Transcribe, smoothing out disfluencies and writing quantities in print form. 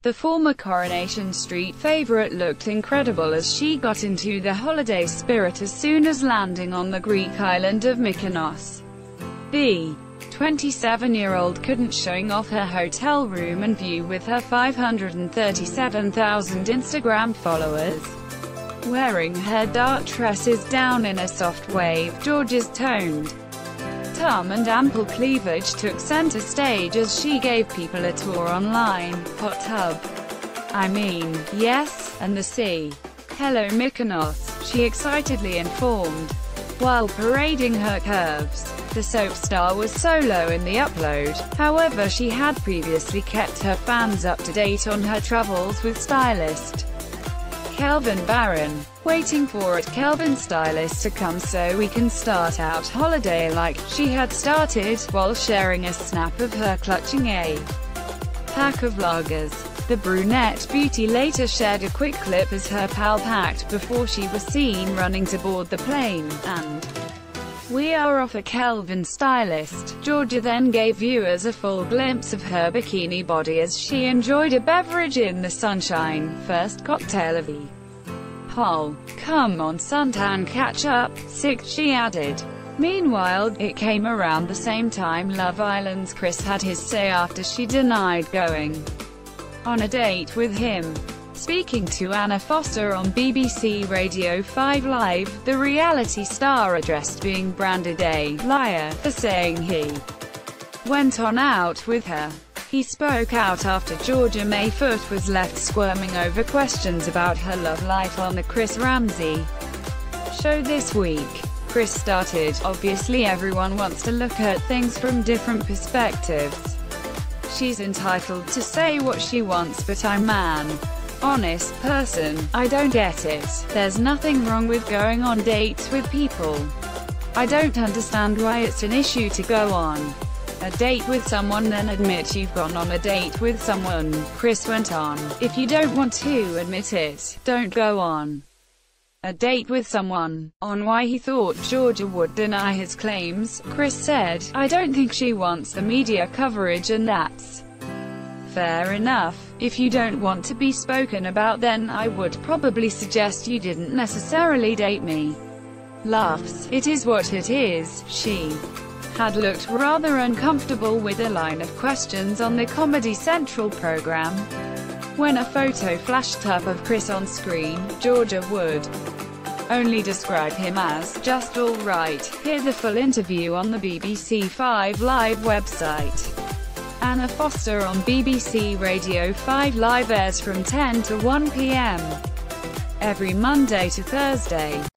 The former Coronation Street favorite looked incredible as she got into the holiday spirit as soon as landing on the Greek island of Mykonos. The 27-year-old couldn't showing off her hotel room and view with her 537,000 Instagram followers. Wearing her dark tresses down in a soft wave, Georgia's toned tum and ample cleavage took center stage as she gave people a tour online. Hot tub. I mean, yes, and the sea. Hello Mykonos, she excitedly informed. While parading her curves, the soap star was solo in the upload. However, she had previously kept her fans up to date on her travels with stylist Kelvin Barron. Waiting for it Kelvin stylist to come so we can start out holiday like she had started, while sharing a snap of her clutching a pack of lagers. The brunette beauty later shared a quick clip as her pal packed before she was seen running to board the plane, and "We are off." A Kelvin stylist, Georgia then gave viewers a full glimpse of her bikini body as she enjoyed a beverage in the sunshine. First cocktail of the whole. "Come on suntan, catch up, sick," she added. Meanwhile, it came around the same time Love Island's Chris had his say after she denied going on a date with him. Speaking to Anna Foster on BBC Radio 5 Live, the reality star addressed being branded a liar for saying he went on out with her. He spoke out after Georgia May Foote was left squirming over questions about her love life on the Chris Ramsey show this week. Chris started, "Obviously everyone wants to look at things from different perspectives. She's entitled to say what she wants, but I'm an honest person. I don't get it. There's nothing wrong with going on dates with people. I don't understand why it's an issue to go on a date with someone then admit you've gone on a date with someone," Chris went on. "If you don't want to admit it, don't go on a date with someone." On why he thought Georgia would deny his claims, Chris said, "I don't think she wants the media coverage, and that's fair enough. If you don't want to be spoken about, then I would probably suggest you didn't necessarily date me." Laughs. "It is what it is." She had looked rather uncomfortable with a line of questions on the Comedy Central program. When a photo flashed up of Chris on screen, Georgia would only describe him as "just all right." Hear the full interview on the BBC 5 Live website. Anna Foster on BBC Radio 5 Live airs from 10 to 1 p.m. every Monday to Thursday.